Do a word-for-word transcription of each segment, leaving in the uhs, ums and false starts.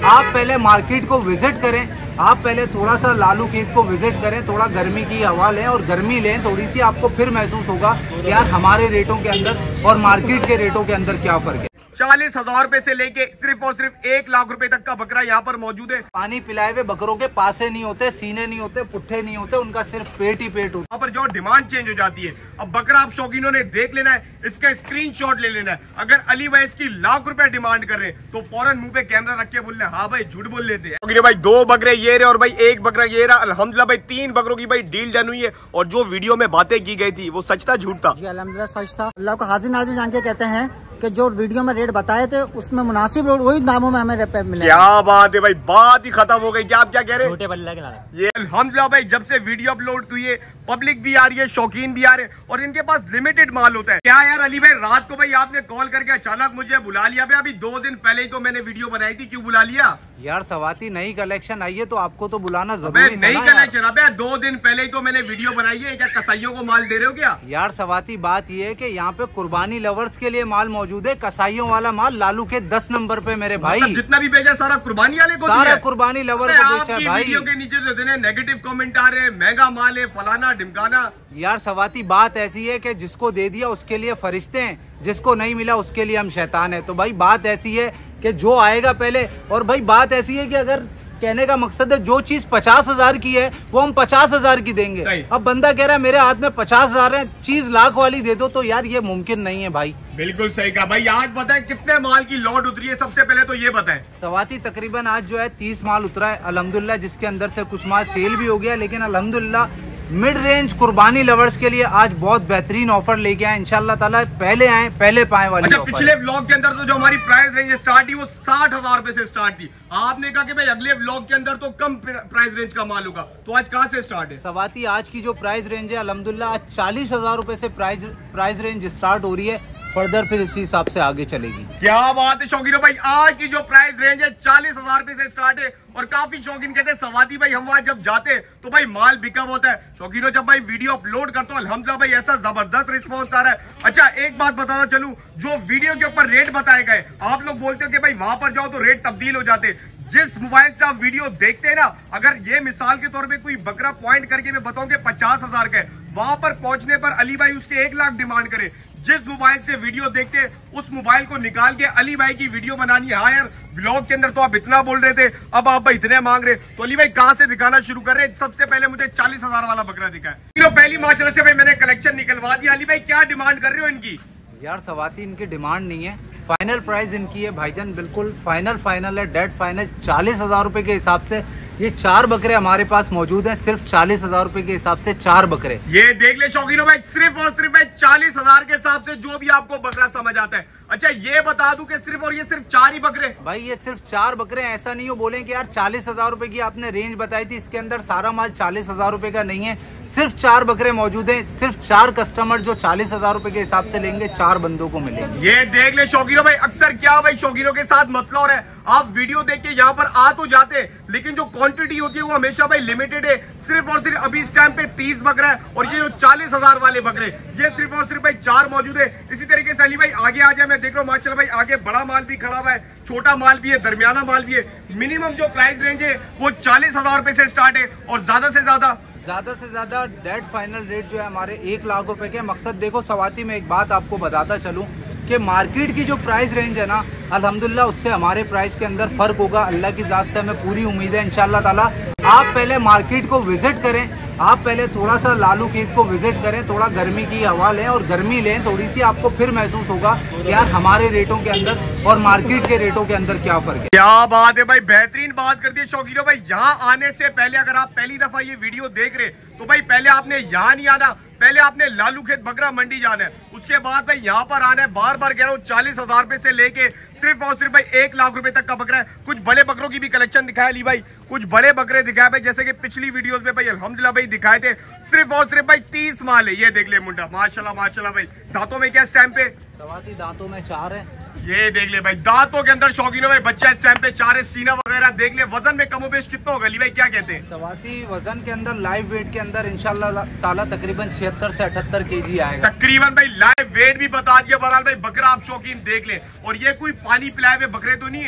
आप पहले मार्केट को विजिट करें, आप पहले थोड़ा सा लालू खेत को विजिट करें, थोड़ा गर्मी की हवा लें और गर्मी लें थोड़ी सी, आपको फिर महसूस होगा कि यार हमारे रेटों के अंदर और मार्केट के रेटों के अंदर क्या फर्क है। चालीस हजार रुपए से लेके सिर्फ और सिर्फ एक लाख रुपए तक का बकरा यहाँ पर मौजूद है। पानी पिलाए हुए बकरों के पासे नहीं होते, सीने नहीं होते, पुट्ठे नहीं होते, उनका सिर्फ पेट ही पेट होता है। यहाँ पर जो डिमांड चेंज हो जाती है। अब बकरा आप शौकीनों ने देख लेना है, इसका स्क्रीनशॉट ले लेना है। अगर अली भाई इसकी लाख रुपए डिमांड कर रहे हैं तो फौरन मुंह पे कैमरा रख के बोल रहे हाँ भाई झूठ बोल लेते हैं भाई। दो बकरे ये रहे और भाई एक बकरा ये रहा। अल्हम्दुलिल्लाह भाई तीन बकरों की भाई डील डन हुई है। और जो वीडियो में बातें की गई थी वो सच था झूठ था? जी अल्हम्दुलिल्लाह सच था। अल्लाह को हाजिर नाजिर जान के कहते हैं कि जो वीडियो में रेट बताए थे उसमें मुनासिब रेट वही दामों में हमें रेट मिले। क्या बात है भाई, बात ही खत्म हो गई। क्या आप क्या कह रहे हैं? छोटे बल्ले के नाम ये अल्हम्दुलिल्लाह भाई जब से वीडियो अपलोड हुई है पब्लिक भी आ रही है, शौकीन भी आ रहे हैं और इनके पास लिमिटेड माल होता है। क्या यार अली भाई रात को भाई आपने कॉल करके अचानक मुझे बुला लिया भाई? अभी दो दिन पहले ही तो मैंने वीडियो बनाई थी, क्यों बुला लिया? यार सवाती नई कलेक्शन आई है तो आपको तो बुलाना जरूरी नई कलेक्शन। अबे दो दिन पहले ही तो मैंने वीडियो बनाई है, क्या कसाईयों को माल दे रहे हो क्या? यार सवाती बात ये है कि यहाँ पे कुर्बानी लवर्स के लिए माल मौजूद है, कसाईयों वाला माल लालू के दस नंबर पे मेरे भाई। मतलब जितना भी बेचा सारा कुर्बानी वाले को, सारा कुर्बानी लवर को बेचा भाई। वीडियो के नीचे जो देने नेगेटिव कमेंट आ रहे हैं, महंगा माल है, फलाना ढिमकाना। यार सवाती बात ऐसी है कि जिसको दे दिया उसके लिए फरिश्ते हैं, जिसको नहीं मिला उसके लिए हम शैतान है। तो भाई बात ऐसी है कि जो आएगा पहले, और भाई बात ऐसी है कि अगर कहने का मकसद है जो चीज पचास हजार की है वो हम पचास हजार की देंगे। अब बंदा कह रहा है मेरे हाथ में पचास हजार है, चीज लाख वाली दे दो, तो यार ये मुमकिन नहीं है भाई। बिल्कुल सही कहा भाई। आज बताएं कितने माल की लॉट उतरी है, सबसे पहले तो ये बताएं। सवाती तकरीबन आज जो है तीस माल उतरा है अल्हम्दुलिल्लाह, जिसके अंदर से कुछ माल सेल भी हो गया। लेकिन अल्हम्दुलिल्लाह मिड रेंज कुर्बानी लवर्स के लिए आज बहुत बेहतरीन ऑफर लेके आए इंशाल्लाह ताला। पहले आए पहले पाए वाली। अच्छा, पिछले ब्लॉग के अंदर तो जो हमारी प्राइस रेंज स्टार्ट थी वो साठ हजार रुपए से स्टार्ट थी। आपने कहा कि भाई अगले ब्लॉग के अंदर तो कम प्राइस रेंज का माल होगा, तो आज कहाँ से स्टार्ट है? सवाती आज की जो प्राइस रेंज है अल्हम्दुलिल्लाह आज चालीस हजार रुपए से प्राइस प्राइस रेंज स्टार्ट हो रही है। फर्दर फिर इसी हिसाब से आगे चलेगी। क्या बात है शौकीनों भाई, आज की जो प्राइस रेंज है चालीस हजार रुपए से स्टार्ट है। और काफी शौकीन कहते हैं सवाती भाई हम वहां जब जाते हैं तो भाई माल बिका होता है। शौकीनों जब भाई वीडियो अपलोड करता हूँ अल्हम्दुलिल्लाह भाई ऐसा जबरदस्त रिस्पॉन्स आ रहा है। अच्छा एक बात बताना चलूं, जो वीडियो के ऊपर रेट बताए गए आप लोग बोलते हो कि भाई वहां पर जाओ तो रेट तब्दील हो जाते। जिस मोबाइल से आप वीडियो देखते हैं ना, अगर ये मिसाल के तौर पे कोई बकरा पॉइंट करके मैं बताऊं कि पचास हजार का है, वहां पर पहुंचने पर अली भाई उसके एक लाख डिमांड करे। जिस मोबाइल से वीडियो देखते हैं उस मोबाइल को निकाल के अली भाई की वीडियो बनानी है। हाँ यार ब्लॉग के अंदर तो आप इतना बोल रहे थे, अब आप भाई इतने मांग रहे, तो अली भाई कहाँ से दिखाना शुरू कर रहे हैं? सबसे पहले मुझे चालीस हजार वाला बकरा दिखाया। पहली माशाल्लाह से भाई मैंने कलेक्शन निकलवा दिया। अली भाई क्या डिमांड कर रहे हो इनकी? यार सवाती इनकी डिमांड नहीं है, फाइनल प्राइस इनकी है भाईजान, बिल्कुल फाइनल फाइनल है, डेड फाइनल चालीस हजार रुपए के हिसाब से। ये चार बकरे हमारे पास मौजूद हैं, सिर्फ चालीस हजार रुपए के हिसाब से चार बकरे। ये देख ले शौकीनों भाई, सिर्फ और सिर्फ भाई चालीस हजार के हिसाब से जो भी आपको बकरा समझ आता है। अच्छा ये बता दूं कि सिर्फ और ये सिर्फ चार ही बकरे? भाई ये सिर्फ चार बकरे, ऐसा नहीं हो बोले कि यार चालीस हजार रुपए की आपने रेंज बताई थी, इसके अंदर सारा माल चालीस हजार रुपए का नहीं है। सिर्फ चार बकरे मौजूद हैं, सिर्फ चार कस्टमर जो चालीस हजार रुपए के हिसाब से लेंगे चार बंदों को मिलेंगे। ये देख ले शौकीनों भाई, अक्सर क्या भाई शौकीनों के साथ मसला हो रहा है, आप वीडियो देख के यहाँ पर आ तो जाते हैं लेकिन जो क्वांटिटी होती है वो हमेशा भाई लिमिटेड है। सिर्फ और सिर्फ अभी इस टाइम पे तीस बकरा है और ये जो चालीस हजार वाले बकरे ये सिर्फ और सिर्फ भाई चार मौजूद है। इसी तरीके से अली भाई आगे आ जाए, मैं देख रहा हूँ माशाल्लाह भाई आगे बड़ा माल भी खड़ा हुआ है, छोटा माल भी है, दरमियाना माल भी है। मिनिमम जो प्राइस रेंज है वो चालीस हजार रुपए से स्टार्ट है और ज्यादा से ज्यादा ज्यादा से ज्यादा डेड फाइनल रेट जो है हमारे एक लाख रुपए के। मकसद देखो सवाती में एक बात आपको बताता चलूं कि मार्केट की जो प्राइस रेंज है ना अल्हम्दुलिल्लाह उससे हमारे प्राइस के अंदर फर्क होगा। अल्लाह की ज़ात से हमें पूरी उम्मीद है इंशाल्लाह ताला। आप पहले मार्केट को विजिट करें, आप पहले थोड़ा सा लालू खेत को विजिट करें, थोड़ा गर्मी की हवा लें और गर्मी लें थोड़ी सी, आपको फिर महसूस होगा कि यार हमारे रेटों के अंदर और मार्केट के रेटों के अंदर क्या फर्क है। क्या बात है भाई, बेहतरीन बात कर दी शौकीनों भाई। यहाँ आने से पहले अगर आप पहली दफा ये वीडियो देख रहे तो भाई पहले आपने यहाँ नहीं आना, पहले आपने लालू खेत बकरा मंडी जाना है, उसके बाद भाई यहाँ पर आना है। बार बार कह रहा हूँ चालीस हजार रुपए से लेके सिर्फ और सिर्फ भाई एक लाख रुपए तक का बकरा है। कुछ बड़े बकरों की भी कलेक्शन दिखाया ली भाई, कुछ बड़े बकरे दिखाए भाई, जैसे कि पिछली वीडियोस में भाई अल्हम्दुलिल्लाह भाई दिखाए थे। सिर्फ और सिर्फ भाई तीस माल है। ये देख ले मुंडा, माशाल्लाह माशाल्लाह भाई। दांतों में क्या इस टाइम पे? सवाती दांतों में चार है। ये देख ले भाई, दांतों के अंदर शौकीनों भाई बच्चा इस टाइम पे चार है। सीना वगैरह देख ले। वजन में कमोबेश कितना होगा अली भाई, क्या कहते हैं? सवाती वजन के अंदर लाइव वेट के अंदर इंशाल्लाह ताला तकरीबन छिहत्तर से अठहत्तर केजी आएगा तकरीबन भाई। लाइव वेट भी बता दिया बहरहाल भाई। बकरा आप शौकीन देख ले, और ये कोई पानी पिलाए हुए बकरे तो नहीं है।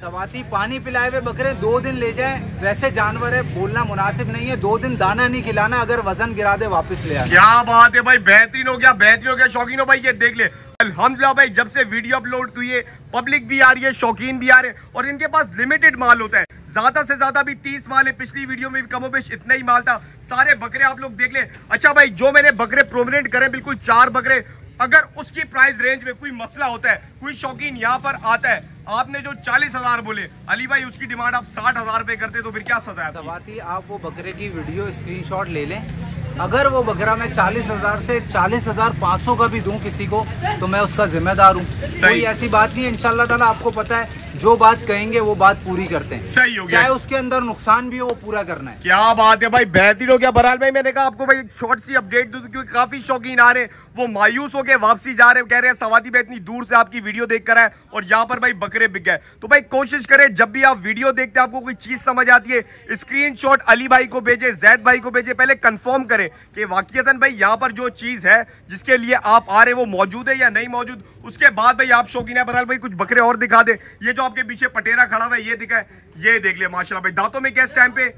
सवाती पानी पिलाए हुए बकरे दो दिन ले जाए, वैसे जानवर है, बोलना मुनासिब नहीं है। दो दिन दाना नहीं खिलाना, अगर वजन गिरा दे वापस ले आए। क्या बात है भाई, बेहतरीन हो गया, बेहतरीन हो गया। शौकीनों भाई ये देख ले, अल्हम्दुलिल्लाह भाई जब से वीडियो अपलोड हुई है पब्लिक भी आ रही है, शौकीन भी आ रहे हैं और इनके पास लिमिटेड माल होता है, ज्यादा से ज्यादा भी तीस माल है। पिछली वीडियो में भी कमोबेश इतना ही माल था, सारे बकरे आप लोग देख ले। अच्छा भाई, जो मैंने बकरे प्रोमिनेंट करे बिल्कुल चार बकरे, अगर उसकी प्राइस रेंज में कोई मसला होता है, कोई शौकीन यहाँ पर आता है, आपने जो चालीस हजार बोले अली भाई उसकी डिमांड आप साठ हजार रुपए करते तो फिर क्या सजा है? सवाती आप वो बकरे की वीडियो स्क्रीनशॉट ले लें, अगर वो बकरा मैं चालीस हजार से चालीस हजार पाँच सौ का भी दूं किसी को तो मैं उसका जिम्मेदार हूँ। कोई ऐसी बात नहीं है, इंशाल्लाह ताला आपको पता है जो बात कहेंगे वो बात पूरी करते हैं। सही हो गया, चाहे उसके अंदर नुकसान भी हो वो पूरा करना है। क्या बात है भाई, बेहतरीन हो गया। बहरहाल भाई मैंने कहा आपको भाई एक शॉर्ट सी अपडेट दूं क्योंकि काफी शौकीन आ रहे हैं, वो मायूस होकर वापसी जा रहे हैं, कह रहे हैं सवाती भाई इतनी दूर से आपकी वीडियो देख कर आए और यहाँ पर भाई बकरे बिक गए। तो भाई कोशिश करें जब भी आप वीडियो देखते हैं आपको कोई चीज समझ आती है, स्क्रीनशॉट अली भाई को भेजे, जैद भाई को भेजे, पहले कंफर्म करें कि वाकईतन भाई यहाँ पर जो चीज है जिसके लिए आप आ रहे वो मौजूद है या नहीं मौजूद। उसके बाद भाई आप शौकीन है। बहरहाल भाई कुछ बकरे और दिखा दे, ये जो आपके पीछे पटेरा खड़ा हुआ है ये दिखा है, ये देख ले माशाल्लाह भाई, दांतों में क्या इस टाइम पे,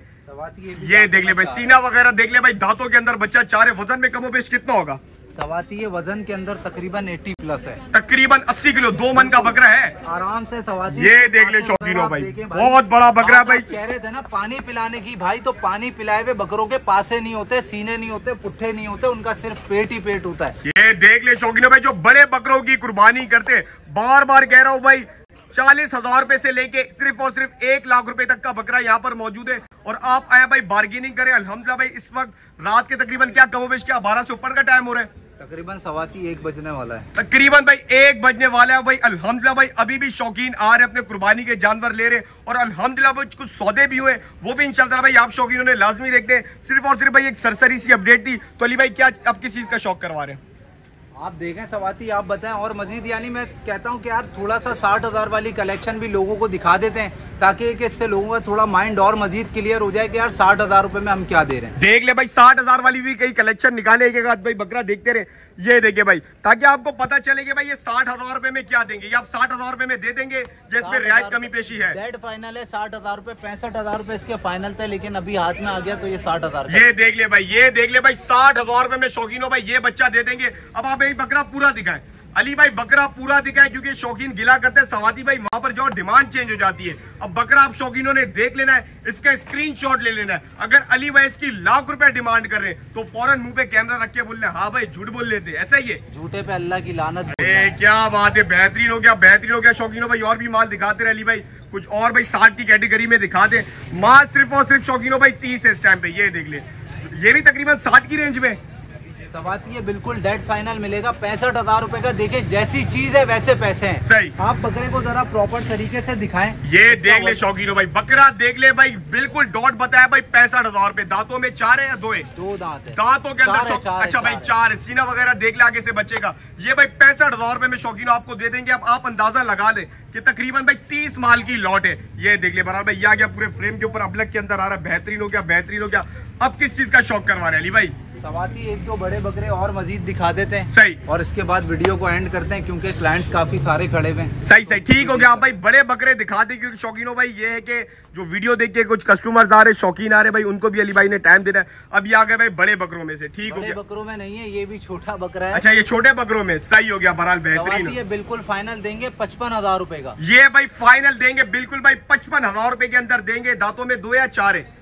ये देख ले भाई, सीना वगैरह देख ले भाई, दांतों के अंदर बच्चा चार है। वजन में कमोबेश कितना होगा सवाती? ये वजन के अंदर तकरीबन अस्सी प्लस है, तकरीबन अस्सी किलो, दो मन का बकरा है आराम से। सवाती ये देख ले शौकीनों भाई, बहुत बड़ा बकरा भाई। कह रहे थे ना पानी पिलाने की, भाई तो पानी पिलाए हुए बकरों के पासे नहीं होते, सीने नहीं होते, पुट्ठे नहीं होते, उनका सिर्फ पेट ही पेट होता है। ये देख ले शौकीनों भाई, जो बड़े बकरों की कुर्बानी करते, बार बार कह रहा हूँ भाई, चालीस हजार रुपए से लेके सिर्फ और सिर्फ एक लाख रुपए तक का बकरा यहाँ पर मौजूद है और आप आए भाई बार्गेनिंग करें। अल्हम्दुलिल्लाह भाई इस वक्त रात के तकरीबन क्या कमोबेश क्या बारह से ऊपर का टाइम हो रहा है, तकरीबन सवाती एक बजने वाला है, तकरीबन भाई एक बजने वाला है भाई। अल्हम्दुलिल्लाह भाई अभी भी शौकीन आ रहे अपने कुर्बानी के जानवर ले रहे और अल्हम्दुलिल्लाह भाई कुछ सौदे भी हुए, वो भी इंशाल्लाह भाई आप शौकीनों ने लाजमी देखते। सिर्फ और सिर्फ भाई एक सरसरी सी अपडेट थी। तो अली भाई क्या आप किस चीज का शौक करवा रहे हैं? आप देखें सवाती, आप बताएं और मजीद, यानी मैं कहता हूं कि यार थोड़ा सा साठ हजार वाली कलेक्शन भी लोगों को दिखा देते हैं ताकि कि इससे लोगों का थोड़ा माइंड और मजीद क्लियर हो जाए कि यार साठ हजार रुपए में हम क्या दे रहे हैं। देख ले भाई, साठ हजार वाली भी कई कलेक्शन निकाले एक भाई बकरा देखते रहे, ये देखिए भाई, ताकि आपको पता चले कि भाई ये साठ हजार रुपए में क्या देंगे, ये आप साठ हजार रुपए में दे देंगे जिसमें रियायत कमी पेशी है। डेड फाइनल है साठ हजार रुपए, पैंसठ हजार रुपए इसके फाइनल थे, लेकिन अभी हाथ में आ गया तो ये साठ हजार। ये देख ले भाई, ये देख ले भाई, साठ हजार रुपए में शौकीनों भाई ये बच्चा दे देंगे। अब आप एक बकरा पूरा दिखाएं अली भाई, बकरा पूरा दिखाएं क्योंकि शौकीन गिला करते हैं सवाती भाई, वहां पर जो डिमांड चेंज हो जाती है। अब बकरा आप शौकीनों ने देख लेना है, इसका स्क्रीनशॉट ले लेना है। अगर अली भाई इसकी लाख रुपए डिमांड कर रहे हैं तो फौरन मुंह पे कैमरा रख के बोल रहे हाँ भाई झूठ बोल लेते, ऐसा ही है, झूठे पे अल्लाह की लानत। अरे क्या बात है, बेहतरीन हो गया, बेहतरीन हो गया शौकीनों भाई। और भी माल दिखाते रहे अली भाई, कुछ और भाई साठ की कैटेगरी में दिखा दे माल। सिर्फ और सिर्फ शौकीनों भाई तीस है इस टाइम पे, ये देख ले, ये भी तकरीबन साठ की रेंज में सवाती ये बिल्कुल डेड फाइनल मिलेगा पैंसठ हजार रुपए का। देखिए जैसी चीज है वैसे पैसे हैं। सही, आप बकरे को जरा प्रॉपर तरीके से दिखाएं। ये देख ले शौकीनों भाई, बकरा देख ले भाई, बिल्कुल डॉट बताया भाई, पैंसठ हजार रुपए। दांतों में चार है या दो है? दो दांत है। दांतों के अंदर चार चार अच्छा भाई चार है। सीना वगैरह देख ले आगे से बचेगा। ये भाई पैंसठ हजार रुपए में शौकीनों आपको दे देंगे। अब आप अंदाजा लगा ले कि तकरीबन भाई तीस माल की लॉट है। ये देख ले बराबर भाई, ये आ गया पूरे फ्रेम के ऊपर, अबलक के अंदर आ रहा है, बेहतरीन हो गया, बेहतरीन हो गया। अब किस चीज का शौक करवा रहे हैं अली भाई? सवाती एक दो बड़े बकरे और मजीद दिखा देते हैं। सही, और इसके बाद वीडियो को एंड करते हैं क्योंकि क्लाइंट्स काफी सारे खड़े हुए हैं। सही सही, ठीक हो गया। आप भाई बड़े बकरे दिखा दे क्योंकि शौकीनों भाई ये है कि जो वीडियो देख के कुछ कस्टमर्स आ रहे, शौकीन आ रहे भाई, उनको भी अली भाई ने टाइम देना है। अब ये आ गए भाई बड़े बकरों में से, ठीक हो गया। बकरों में नहीं है, ये भी छोटा बकरा है। अच्छा ये छोटे बकरों में, सही हो गया, बहरहाल बेहतरीन। ये बिल्कुल फाइनल देंगे पचपन हजार रुपए का। ये भाई फाइनल देंगे बिल्कुल भाई पचपन हजार रुपए के अंदर देंगे। दांतों में दो या चार है?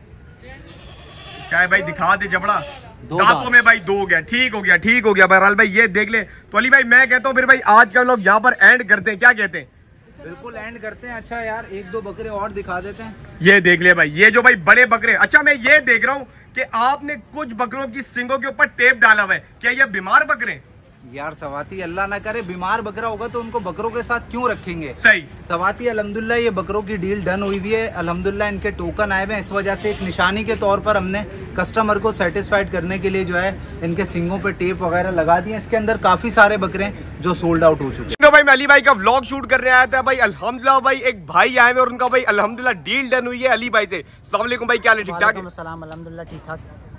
क्या है भाई, दिखा दे जबड़ा। दांतों में भाई दो गया, ठीक हो गया, ठीक हो गया। बहरहाल भाई ये देख ले। तो अली भाई मैं कहता हूँ फिर भाई आज का लोग यहाँ पर एंड करते हैं, क्या कहते हैं? बिल्कुल एंड करते हैं। अच्छा यार एक दो बकरे और दिखा देते हैं। ये देख ले भाई, ये जो भाई बड़े बकरे। अच्छा मैं ये देख रहा हूँ कि आपने कुछ बकरों की सींगों के ऊपर टेप डाला हुआ है, क्या ये बीमार बकरे? यार सवाती अल्लाह ना करे बीमार बकरा होगा तो उनको बकरों के साथ क्यों रखेंगे। सही सवाती अल्हम्दुलिल्लाह ये बकरों की डील डन हुई हुई है। अल्हम्दुलिल्लाह इनके टोकन आए हुए हैं, इस वजह से एक निशानी के तौर पर हमने कस्टमर को सेटिस्फाइड करने के लिए जो है इनके सींगों पे टेप वगैरह लगा दिए। इसके अंदर काफी सारे बकरे हैं जो सोल्ड आउट हो चुके हैं। भाई मैं अली भाई का व्लॉग शूट करने आया था भाई। अल्हम्दुलिल्लाह भाई एक भाई आए हुए और उनका भाई अल्हम्दुलिल्लाह डील डन हुई है अली भाई से। अस्सलाम वालेकुम भाई, क्या हाल है? ठीक ठाक? सलाम, अल्हम्दुलिल्लाह ठीक ठाक।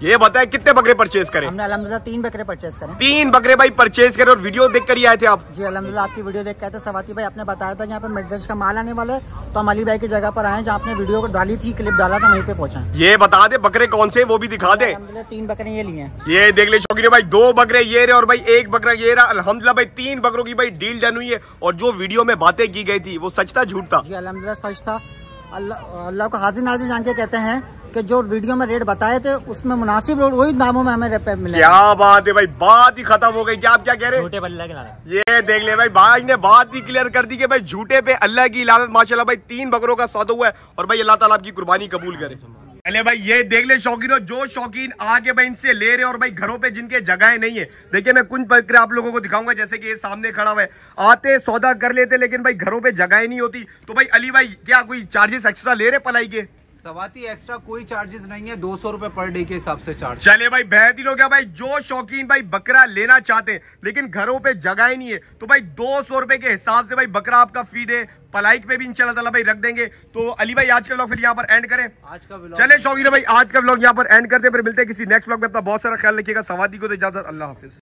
ये बताए कितने बकरे परचेज करें? हमने अल्हम्दुलिल्लाह तीन बकरे परचेज करें। तीन बकरे भाई परचेज करें और वीडियो देख कर ही आए थे आप? जी अल्हम्दुलिल्लाह आपकी वीडियो देख के आए थे। सवाती भाई आपने बताया था यहाँ पे मिडरेंज का माल आने वाला है, तो हम अली भाई की जगह पर आए जहाँ आपने वीडियो को डाली थी, क्लिप डाला था, वहीं पे पहुंचे। ये बता दे बकरे कौन से वो भी दिखा दे। तीन बकरे ये लिए। ये देख ले शौकीन भाई, दो बकरे ये रहे और भाई एक बकरा ये रहा। अल्हम्दुलिल्लाह भाई तीन बकरों की भाई डील डन हुई है। और जो वीडियो में बातें की गई थी वो सच था झूठ था? जी अल्हम्दुलिल्लाह सच था। अल्लाह अल्लाह को हाजिर नाजिर जान के कहते हैं कि जो वीडियो में रेट बताए थे उसमें मुनासिब रेट वही दामों में हमें रेट मिले। क्या बात है भाई, बात ही खत्म हो गई। क्या आप क्या कह रहे हैं? झूठे बल्ला के नाम। ये देख ले भाई, भाई ने बात ही क्लियर कर दी कि भाई झूठे पे अल्लाह की लानत। माशाल्लाह भाई तीन बकरों का सौदा हुआ है और भाई अल्लाह ताला आपकी कुर्बानी कबूल करे। पहले भाई ये देख ले शौकीनों, जो शौकीन आगे भाई इनसे ले रहे और भाई घरों पे जिनके जगह नहीं है, देखिए मैं कुछ बकरे आप लोगों को दिखाऊंगा। जैसे कि ये सामने खड़ा हुआ है, आते सौदा कर लेते लेकिन भाई घरों पे जगह नहीं होती। तो भाई अली भाई क्या कोई चार्जेस एक्स्ट्रा ले रहे पलाई के? सवाती एक्स्ट्रा कोई चार्जेस नहीं है, दो सौ रुपए पर डे के हिसाब से चार्ज। चले भाई बेहतरीन हो गया भाई। जो शौकीन भाई बकरा लेना चाहते हैं लेकिन घरों पे जगह ही नहीं है, तो भाई दो सौ रुपए के हिसाब से भाई बकरा आपका फीड है। पलाइक पे भी इंशाल्लाह ताला भाई रख देंगे। तो अली भाई आज का व्लॉग फिर यहाँ पर एंड करें। आज का व्लॉग चले शौकीन भाई आज का व्लॉग यहाँ पर एंड करते हैं, फिर मिलते हैं किसी नेक्स्ट व्लॉग में। अपना बहुत सारा ख्याल रखिएगा। सवाती को तो इजाजत, अल्लाह हाफिज।